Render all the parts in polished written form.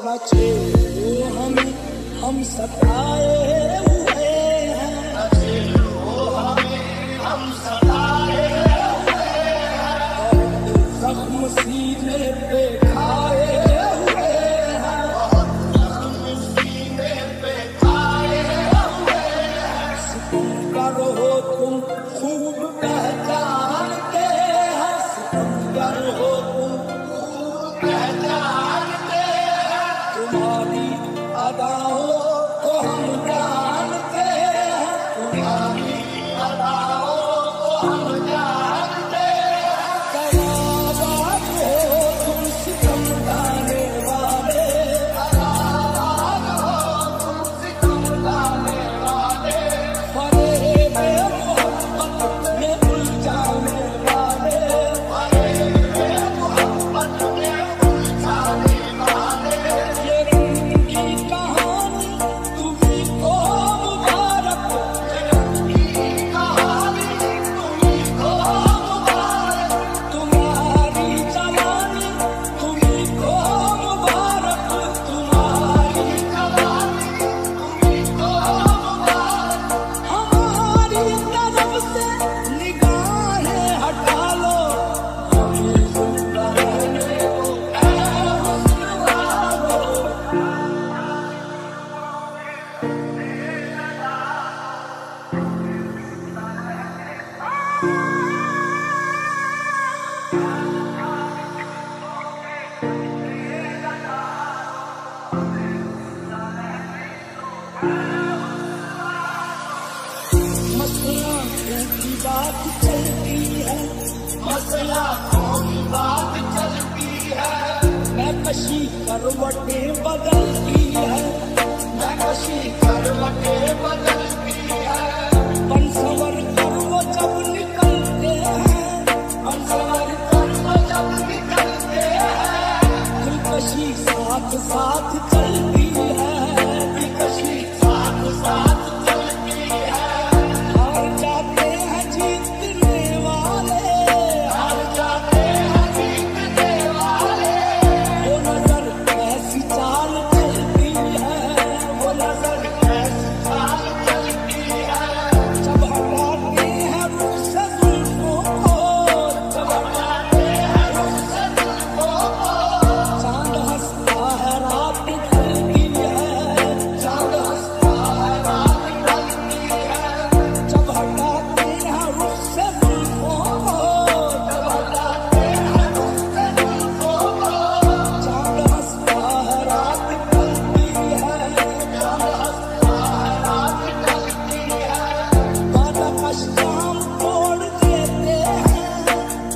बचे हो हमें, हम सताए हुए हैं। बचे हो हमें, हम सताए हुए हैं। जख्म सीने पे खाए हुए हैं। बहुत जख्म सीने पे खाए हुए हैं। सितम करो तुम खूब पहचानते हैं। सितम करो तुम खूब पहचानते हैं। तुम्हारी अदाओं को हम जानते हैं। तुम्हारी अदाओं को हम जानते हैं। कलाबाज हो तुम सितम गाने वाले। कलाबाज हो तुम सितम गाने वाले। फरेब मोहब्बत में उलझाने वाले। फरेब मोहब्बत में उलझाने वाले। ये रंग की कहानी तुम्हीं को मुबारक। ये रंग की कहानी तुम्हीं को मुबारक। तुम्हारी जवानी तुम्हीं को मुबारक। तुम्हारी जवानी तुम्हीं को मुबारक। हमारी तरफ से निगाहें हटा लो। हमें जिंदा रहने दो ऐ हुस्न वालो। मसलाओं की बात चलती है। मसलाओं की बात चलती है। मैं कशी करवटें बदलती है। मैं कशी करवटें बदलती है। बंसवर कर वो जब निकलते हैं। बंसवर कर वो जब निकलते हैं। दिलकशी साथ साथ चलती है। दिलकशी साथ साथ चलती है। हार जाते हैं जीतने वाले। हार जाते हैं जीतने वाले। वो नजर कैसी चाल चलती है। वो नजर कैसी चाल चलती है। जब हटाते हैं रुख से जुल्फों को। जब हटाते हैं रुख से जुल्फों को। चांद हंसता है रात ढलती है। चांद हंसता है रात ढलती है। जब हटाते हैं रुख से जुल्फों को। जब हटाते हैं रुख से जुल्फों को। चांद हंसता है रात ढलती है। चांद हंसता है रात ढलती है। बादकश जाम तोड़ देते हैं।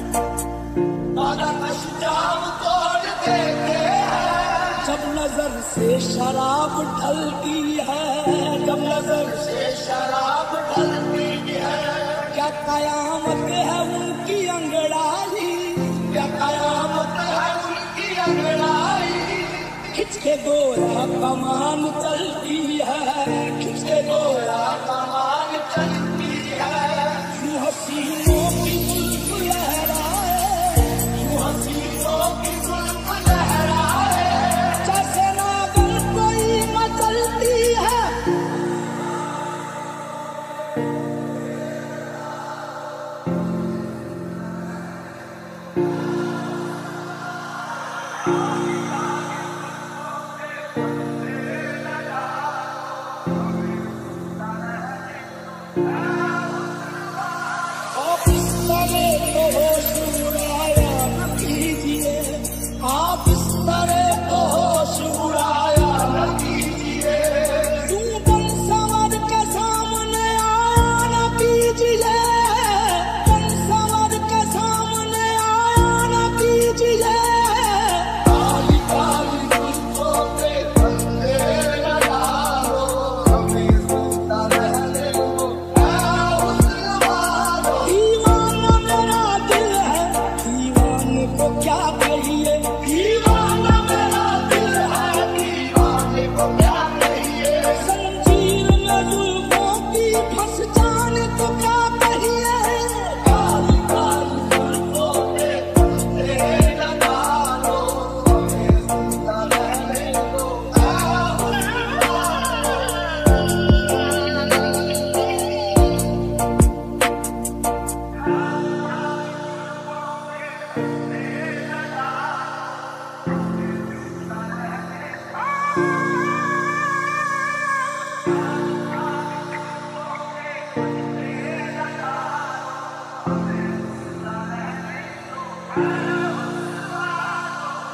बादकश जाम तोड़ देते हैं। जब नजर से शराब ढलती है। जब नजर से शराब ढलती है। क्या कयामत है उनकी अंगड़ाई। क्या कयामत है उनकी अंगड़ाई। खिंच के गोया कमान चलती है। खिंच के गोया कमान चलती है। यूं हसीनों की जुल्फ लहराए। यूं हसीनों की जुल्फ लहराए। जैसे नागन कोई मचलती है।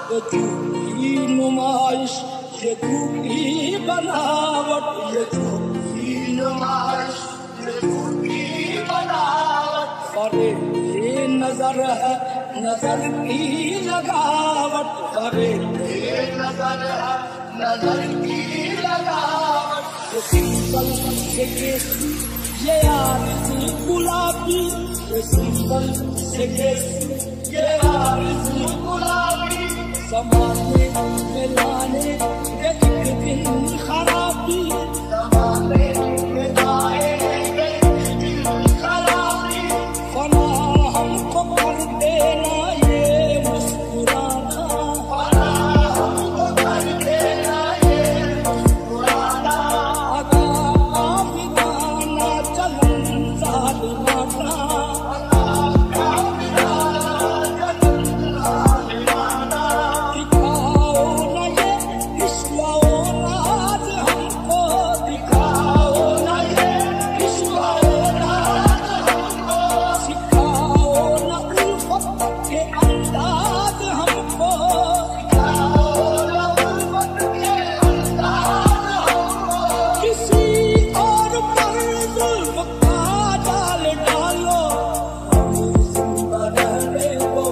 ये झूठी नुमाइश, ये झूठी बनावट, ये झूठी नुमाइश, ये झूठी बनावट। फरेब ये नजर है, नजर की लगावट, फरेब ये नजर है, नजर की लगावट। ये सिंपल से केसी, ये आरज़ू गुलाबी, ये सिंपल से केसी, ये आरज़ू गुलाबी। ज़माने में लाने ये एक दिन खराबी, ज़माने में लाए ये एक दिन खराबी। फना हमको कर देना ये मुस्कुराना, फना हमको कर देना ये मुस्कुराना। अदा आबिदाना चलन ज़ालिमाना, अदा आबिदाना चलन ज़ालिमाना। दिखाओ न ये इश्क़-ओ नाज़ हमको, दिखाओ न ये इश्क़-ओ नाज़ हमको। सिखाओ न उल्फ़त के अंदाज़ हमको, सिखाओ न उल्फ़त के अंदाज़ हमको। किसी और पर ज़ुल्म का जाल डालो, हमें ज़िंदा रहने दो,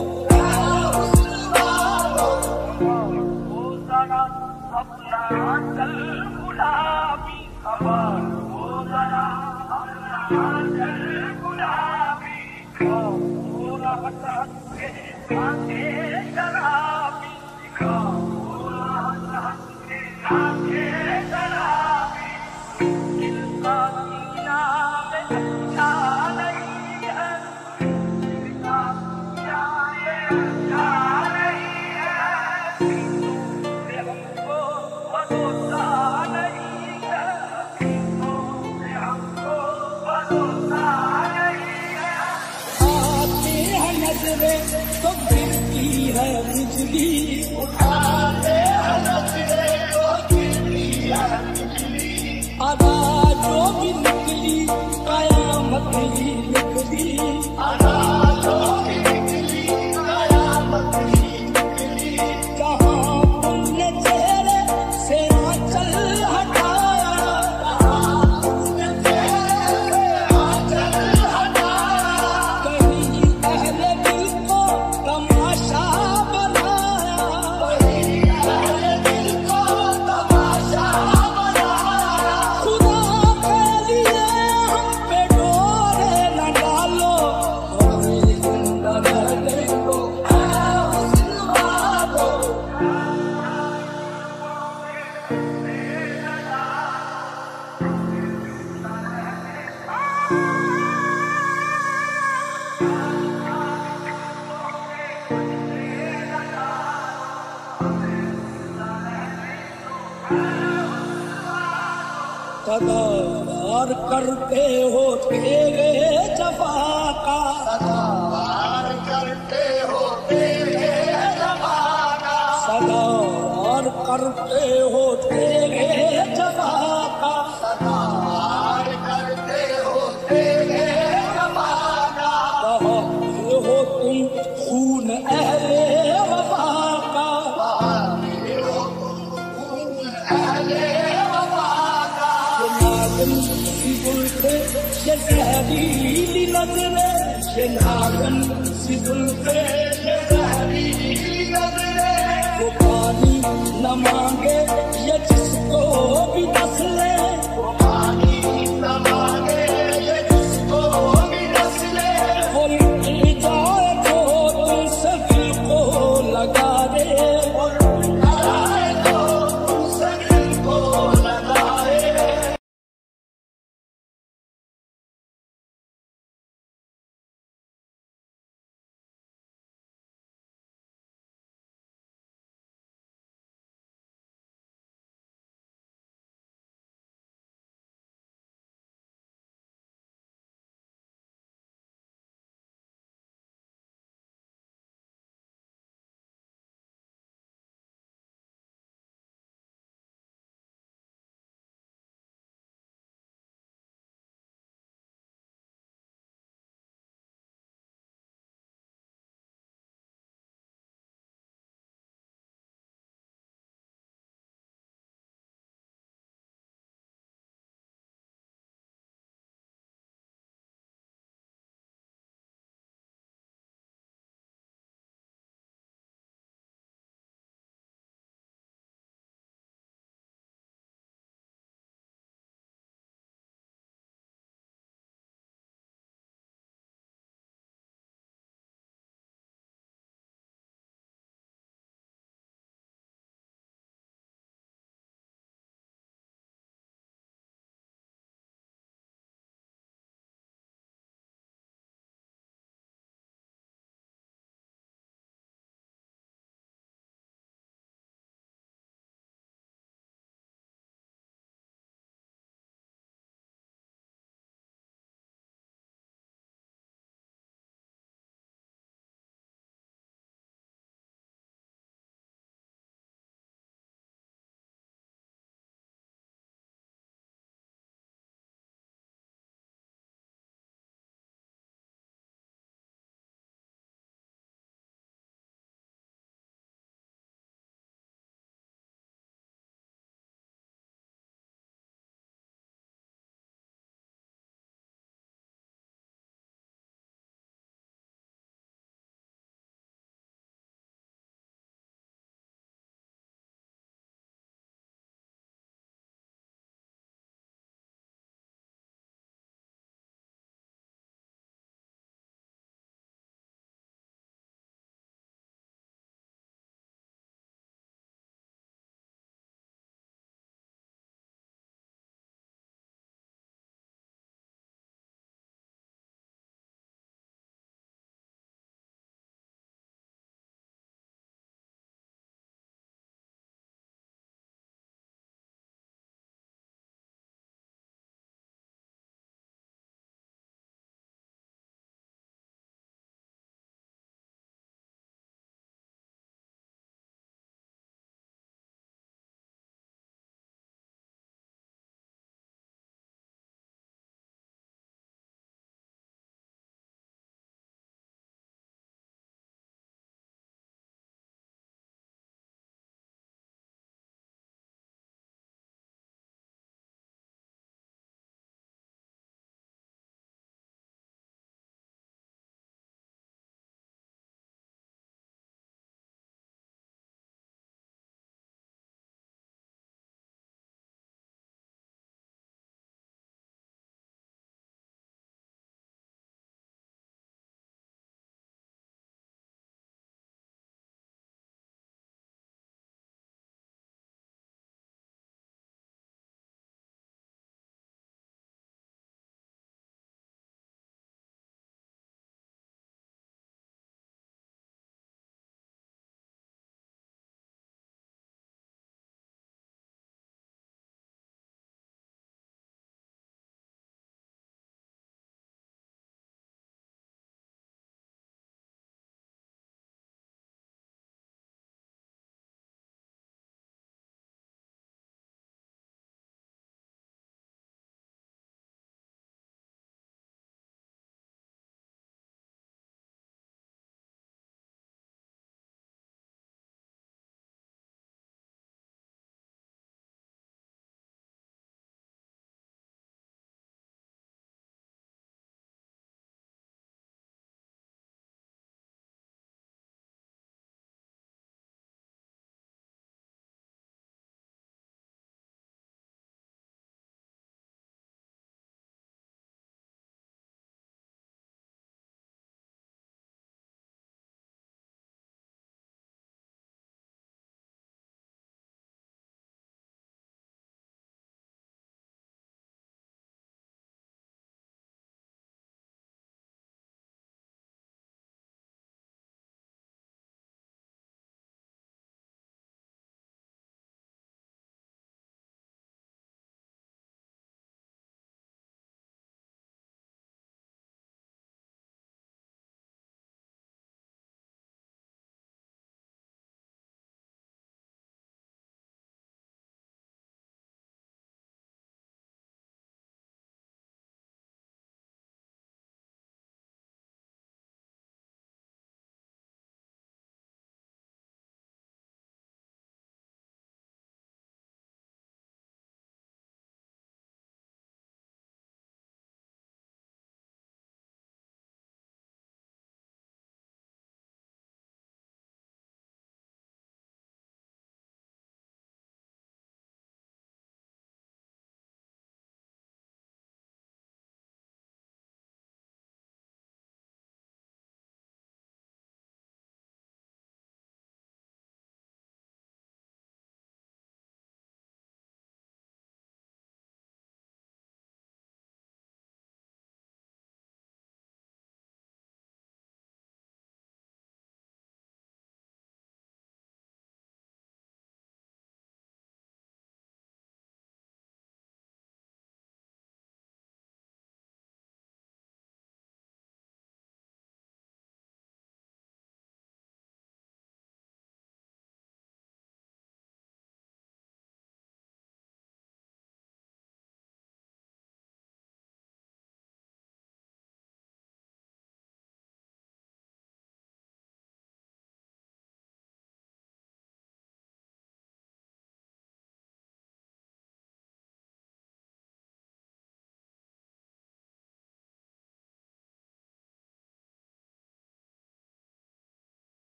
वो ज़रा अपना चल गुलाबी, खबर वो ज़रा अपना चल गुलाबी। वो राहत के आगे शराबी, वो राहत के आगे शराबी। दिल का सीना में अच्छा नहीं है, दिल का सीना में अच्छा नहीं है। से हमको भरोसा नहीं है, से हमको भरोसा नहीं है। आते हैं नजरें तो गिरती है बिजली, उठाते हैं नजरें तो गिरती है बिजली। अदा जो भी निकली कयामत ही निकली, अदा जो भी निकली कयामत ही निकली। जहाँ तुमने चेहरे से आंचल हटाया, जहाँ तुमने चेहरे से आंचल हटाया। कहीं अहले दिल को तमाशा बनाया, कहीं अहले दिल को तमाशा बनाया। खुदा के लिए हम पे डोरे न डालो, हमें जिंदा रहने दो, हुस्न वालो। सदावार करते हो तेरे जफा का, सदावार करते हो तेरे जफा का। सदावार करते हो तेरे जफा का, सदावार करते हो तेरे जफा का। बहाते हो तुम खून अहले वफा का, बहाते हो तुम खून अहले वफा का। नागन सी जुल्फ़े ये ज़हरीली नज़रें, ये नागन सी जुल्फ़े ये ज़हरीली नज़रें। वो पानी न मांगे ये जिसको भी दस ले,